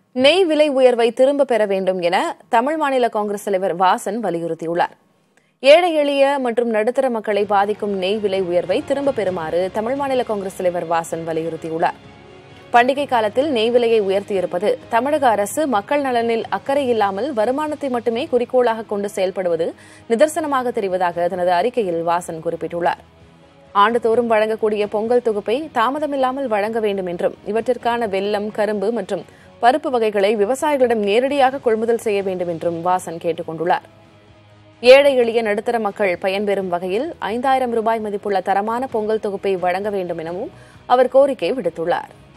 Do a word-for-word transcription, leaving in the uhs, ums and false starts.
நெய் விலை உயர்வை திரும்ப பெற வேண்டும் என தமிழ் மாநில காங்கிரஸ் தலைவர் வாசன் வலியுறுத்தியுள்ளார். ஏழை எளிய மற்றும் நடுத்தர மக்களை பாதிக்கும் நெய் விலை உயர்வை திரும்ப பெறுமாறு தமிழ் மாநில காங்கிரஸ் தலைவர் வாசன் வலியுறுத்தியுள்ளார். பண்டிகை காலத்தில் நெய் விலையை உயர்த்தியிருப்பது தமிழக அரசு மக்கள் நலனில் அக்கறை இல்லாமல் வருமானத்தை மட்டுமே குறிக்கோளாக கொண்டு செயல்படுவது நிதர்சனமாக தெரிவதாக தனது அறிக்கையில் வாசன் குறிப்பிட்டுள்ளார். ஆண்டுதோறும் வழங்கக்கூடிய பொங்கல் தொகுப்பை தாமதமில்லாமல் வழங்க வேண்டும் என்றும் இவற்றிற்கான வெல்லம், கரும்பு மற்றும் பருப்பு வகைகளை விவசாயிகளிடம் நேரடியாக கொள்முதல் செய்ய வேண்டும் என்றும் வாசன் கேட்டுக் கொண்டுள்ளார். ஏழை எளிய நடுத்தர மக்கள் பயன்பெறும் வகையில் ஐந்தாயிரம் ரூபாய் மதிப்புள்ள தரமான பொங்கல் தொகுப்பை வழங்க வேண்டும் எனவும் அவர் கோரிக்கை விடுத்துள்ளார்.